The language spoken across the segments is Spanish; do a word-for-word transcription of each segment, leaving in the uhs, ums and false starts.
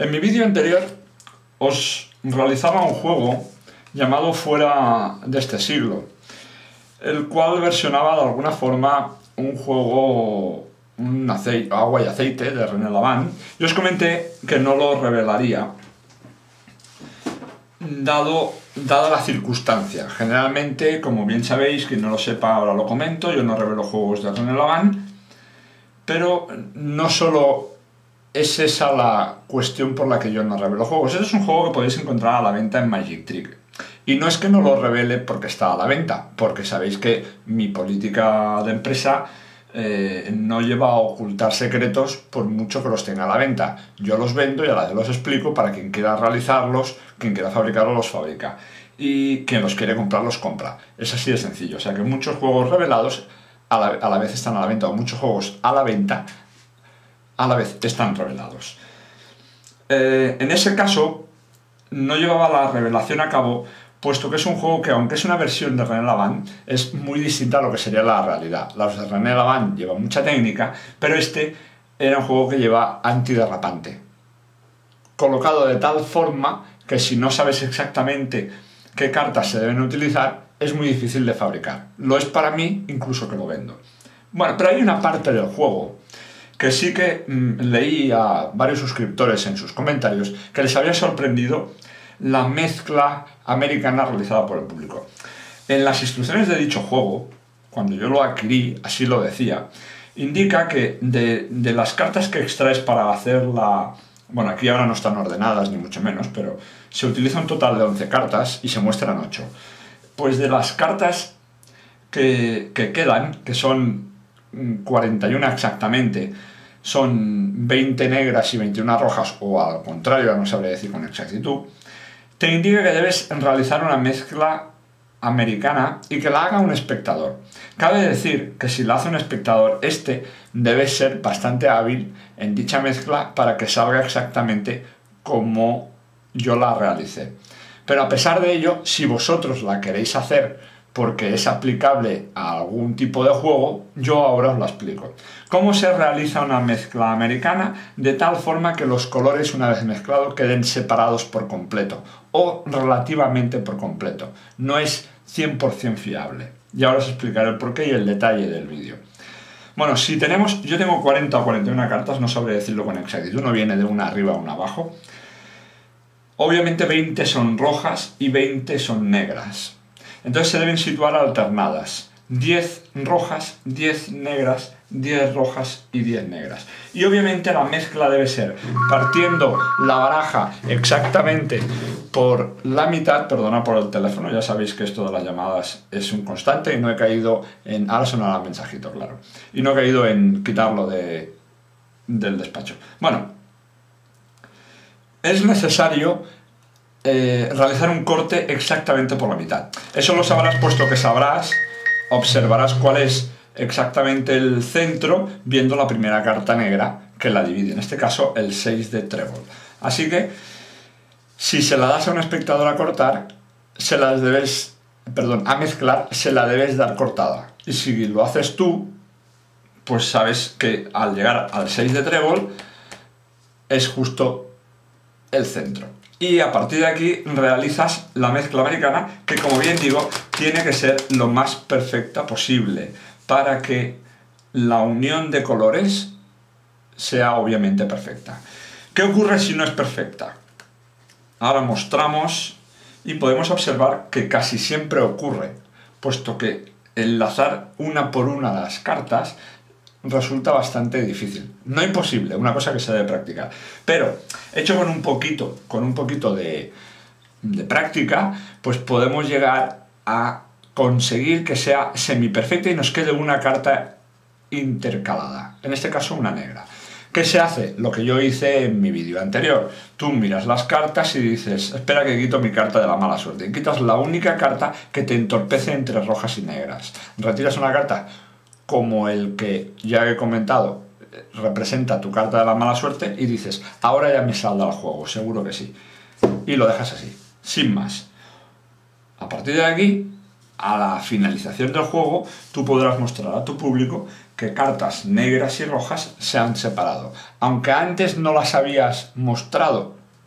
En mi vídeo anterior os realizaba un juego llamado Fuera de este siglo, el cual versionaba de alguna forma un juego, un aceite, agua y aceite de René Lavant. Yo os comenté que no lo revelaría, dado, dada la circunstancia. Generalmente, como bien sabéis, quien no lo sepa ahora lo comento, yo no revelo juegos de René Lavant, pero no solo es esa la cuestión por la que yo no revelo juegos. Este es un juego que podéis encontrar a la venta en Magic Trick. Y no es que no lo revele porque está a la venta, porque sabéis que mi política de empresa eh, no lleva a ocultar secretos por mucho que los tenga a la venta. Yo los vendo y a la vez los explico para quien quiera realizarlos, quien quiera fabricarlos los fabrica. Y quien los quiere comprar los compra. Es así de sencillo. O sea que muchos juegos revelados a la, a la vez están a la venta, o muchos juegos a la venta a la vez están revelados. Eh, en ese caso no llevaba la revelación a cabo, puesto que es un juego que, aunque es una versión de René Lavant, es muy distinta a lo que sería la realidad. Los de René Lavant llevan mucha técnica, pero este era un juego que lleva antiderrapante, colocado de tal forma que si no sabes exactamente qué cartas se deben utilizar, es muy difícil de fabricar. Lo es para mí, incluso que lo vendo. Bueno, pero hay una parte del juego que sí que mmm, leí a varios suscriptores en sus comentarios que les había sorprendido la mezcla americana realizada por el público. En las instrucciones de dicho juego, cuando yo lo adquirí, así lo decía, indica que de, de las cartas que extraes para hacer la... Bueno, aquí ahora no están ordenadas ni mucho menos, pero se utiliza un total de once cartas y se muestran ocho. Pues de las cartas que, que quedan, que son cuarenta y una exactamente, son veinte negras y veintiuna rojas, o al contrario, no sabría decir con exactitud, te indica que debes realizar una mezcla americana y que la haga un espectador. Cabe decir que si la hace un espectador, este debe ser bastante hábil en dicha mezcla para que salga exactamente como yo la realicé. Pero a pesar de ello, si vosotros la queréis hacer porque es aplicable a algún tipo de juego, yo ahora os lo explico. ¿Cómo se realiza una mezcla americana de tal forma que los colores, una vez mezclados, queden separados por completo o relativamente por completo? No es cien por cien fiable. Y ahora os explicaré el porqué y el detalle del vídeo. Bueno, si tenemos, yo tengo cuarenta o cuarenta y una cartas, no sabré decirlo con exactitud, no viene de una arriba a una abajo. Obviamente veinte son rojas y veinte son negras. Entonces se deben situar alternadas, diez rojas, diez negras, diez rojas y diez negras. Y obviamente la mezcla debe ser partiendo la baraja exactamente por la mitad. Perdona por el teléfono, ya sabéis que esto de las llamadas es un constante y no he caído en... Ahora sonará el mensajito, claro. Y no he caído en quitarlo de, del despacho. Bueno, es necesario Eh, realizar un corte exactamente por la mitad. Eso lo sabrás puesto que sabrás, observarás cuál es exactamente el centro viendo la primera carta negra que la divide, en este caso el seis de trébol. Así que si se la das a un espectador a cortar, se la debes, perdón, a mezclar, se la debes dar cortada. Y si lo haces tú, pues sabes que al llegar al seis de trébol es justo el centro. Y a partir de aquí realizas la mezcla americana, que como bien digo, tiene que ser lo más perfecta posible para que la unión de colores sea obviamente perfecta. ¿Qué ocurre si no es perfecta? Ahora mostramos y podemos observar que casi siempre ocurre, puesto que enlazar una por una las cartas resulta bastante difícil. No imposible, una cosa que se debe practicar. Pero, hecho con un poquito, con un poquito de, de práctica, pues podemos llegar a conseguir que sea semiperfecta y nos quede una carta intercalada. En este caso, una negra. ¿Qué se hace? Lo que yo hice en mi vídeo anterior. Tú miras las cartas y dices, espera que quito mi carta de la mala suerte. Y quitas la única carta que te entorpece entre rojas y negras. Retiras una carta como el que ya he comentado representa tu carta de la mala suerte y dices, ahora ya me saldrá el juego, seguro que sí. Y lo dejas así, sin más. A partir de aquí, a la finalización del juego, tú podrás mostrar a tu público que cartas negras y rojas se han separado. Aunque antes no las habías mostrado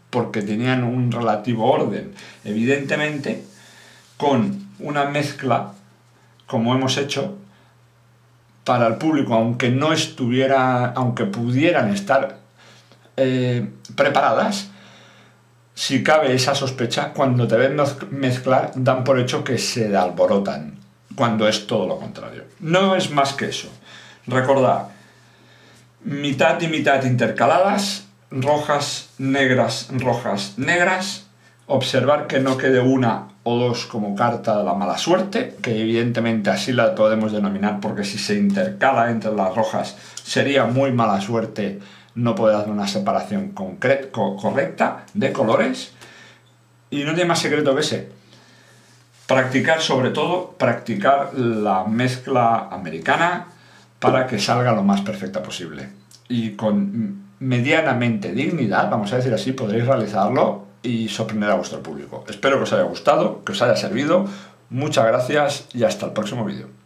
porque tenían un relativo orden. Evidentemente, con una mezcla, como hemos hecho, para el público, aunque no estuviera, aunque pudieran estar eh, preparadas, si cabe esa sospecha, cuando te ven mezclar, dan por hecho que se alborotan, cuando es todo lo contrario. No es más que eso. Recordad, mitad y mitad intercaladas, rojas, negras, rojas, negras. Observar que no quede una o dos como carta de la mala suerte, que evidentemente así la podemos denominar, porque si se intercala entre las rojas sería muy mala suerte no poder hacer una separación correcta de colores. Y no tiene más secreto que ese. Practicar, sobre todo, practicar la mezcla americana para que salga lo más perfecta posible. Y con medianamente dignidad, vamos a decir así, podréis realizarlo y sorprender a vuestro público. Espero que os haya gustado, que os haya servido. Muchas gracias y hasta el próximo vídeo.